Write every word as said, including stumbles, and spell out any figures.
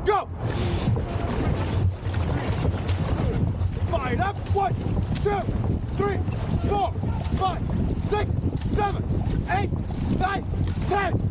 Go! Fire it up. One, two, three, four, five, six, seven, eight, nine, ten.